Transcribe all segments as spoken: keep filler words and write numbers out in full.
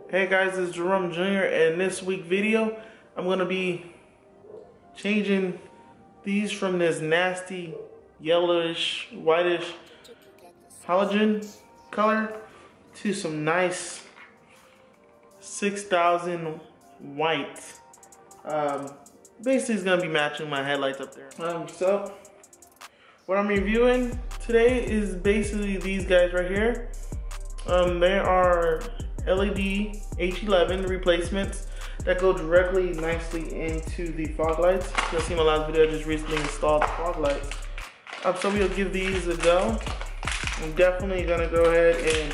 Hey guys, this is Jerome Junior and in this week video I'm going to be changing these from this nasty yellowish whitish halogen color to some nice six thousand white. Um, basically it's going to be matching my headlights up there. Um, so what I'm reviewing today is basically these guys right here. Um, they are L E D H eleven replacements that go directly nicely into the fog lights. You'll see my last video, I just recently installed the fog lights. Um, so we'll give these a go. I'm definitely gonna go ahead and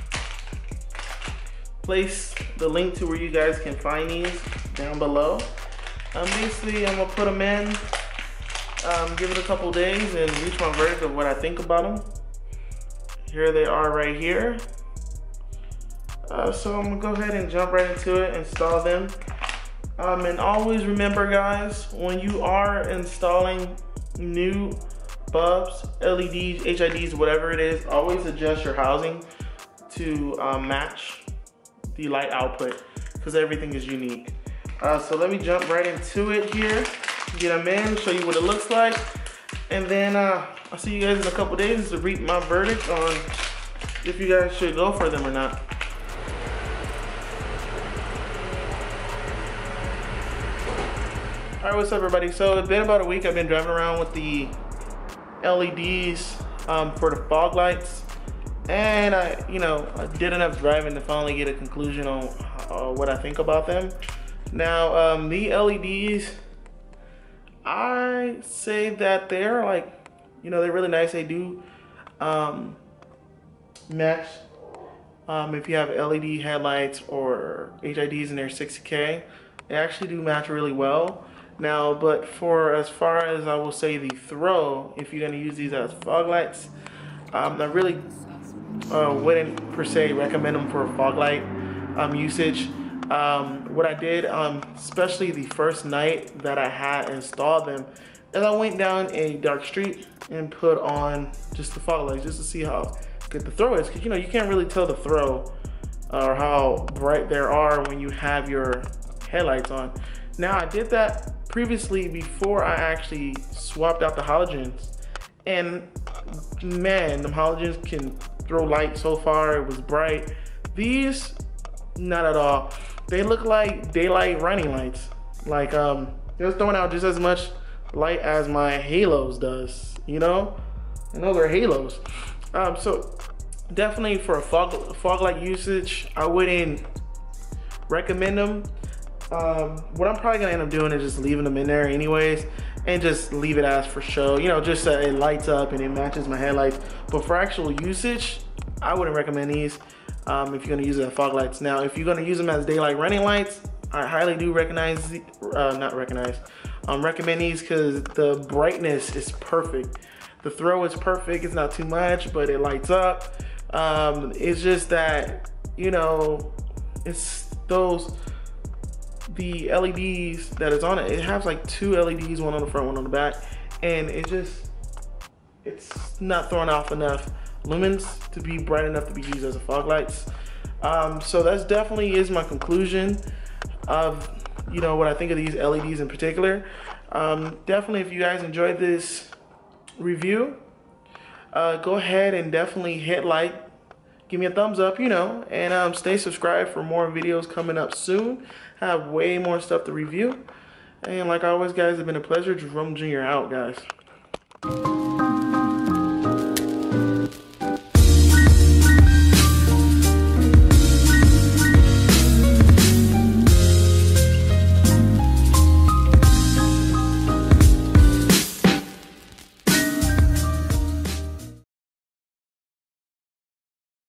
place the link to where you guys can find these down below. Um, basically, I'm gonna put them in, um, give it a couple days and reach my verdict of what I think about them. Here they are right here. Uh, so I'm gonna go ahead and jump right into it, install them. Um, and always remember guys, when you are installing new bulbs, L E Ds, H I Ds, whatever it is, always adjust your housing to um, match the light output because everything is unique. Uh, so let me jump right into it here, get them in, show you what it looks like, and then uh, I'll see you guys in a couple days to read my verdict on if you guys should go for them or not. Alright, what's up everybody? So it's been about a week I've been driving around with the L E Ds um, for the fog lights, and I, you know, I did enough driving to finally get a conclusion on uh, what I think about them. Now, um, the L E Ds, I say that they're like, you know, they're really nice. They do um, match. Um, if you have L E D headlights or H I Ds and they're sixty K, they actually do match really well. Now, but for as far as I will say the throw, if you're gonna use these as fog lights, um, I really uh, wouldn't per se recommend them for fog light um, usage. Um, what I did, um, especially the first night that I had installed them, is I went down a dark street and put on just the fog lights just to see how good the throw is. Cause you know, you can't really tell the throw uh, or how bright they are when you have your headlights on. Now I did that previously before I actually swapped out the halogens, and man, the halogens can throw light so far. It was bright. These, not at all. They look like daylight running lights. Like um, they're throwing out just as much light as my halos does. You know, and those are halos. Um, so definitely for a fog fog light usage, I wouldn't recommend them. Um, what I'm probably gonna end up doing is just leaving them in there anyways and just leave it as for show, you know, just so it lights up and it matches my headlights. But for actual usage, I wouldn't recommend these um, if you're gonna use it as fog lights. Now, if you're gonna use them as daylight running lights, I highly do recognize, uh, not recognize, um, recommend these because the brightness is perfect. The throw is perfect, it's not too much, but it lights up. Um, it's just that, you know, it's those, the L E Ds that is on it, it has like two L E Ds, one on the front, one on the back, and it just, it's not throwing off enough lumens to be bright enough to be used as a fog lights. Um, so that's definitely is my conclusion of, you know, what I think of these L E Ds in particular. Um, definitely, if you guys enjoyed this review, uh, go ahead and definitely hit like, give me a thumbs up, you know, and um, stay subscribed for more videos coming up soon. I have way more stuff to review. And like always, guys, it's been a pleasure. Jerome Junior out, guys.